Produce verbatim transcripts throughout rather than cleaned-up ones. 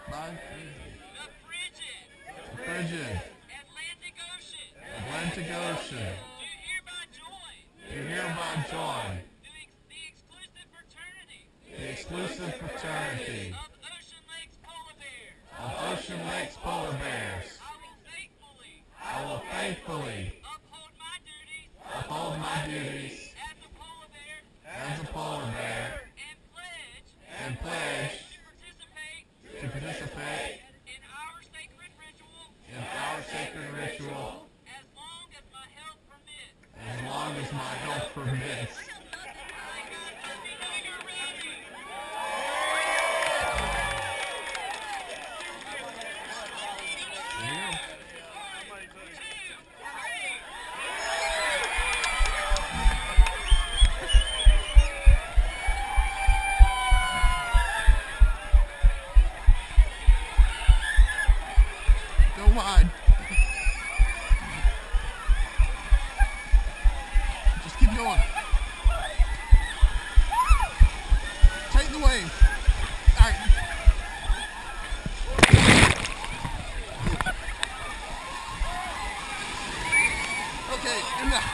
By the frigid, the frigid Atlantic Ocean, Atlantic Ocean, do hereby join do hereby join the, ex the exclusive fraternity the exclusive fraternity of Ocean Lakes polar bears. of Ocean Lakes polar bears. I will faithfully I will faithfully uphold my duties uphold my duties as a polar bear as a polar bear and pledge and pledge to participate to participate in our sacred ritual in our sacred ritual as long as my health permits. as long as my health permits. I got Happy New Year ready. Yeah. One, two, three. Go wide. Just keep going. Take the wave. All right. Okay, and now.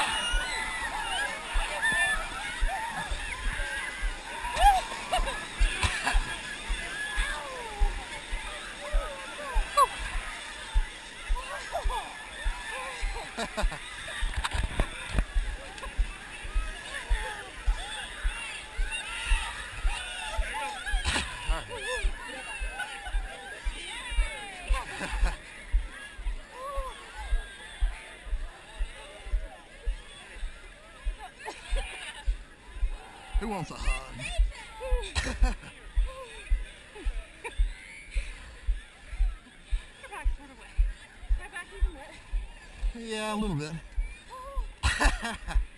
Who wants a hug? Your back's sort of wet. My back even wet. Yeah, a little bit.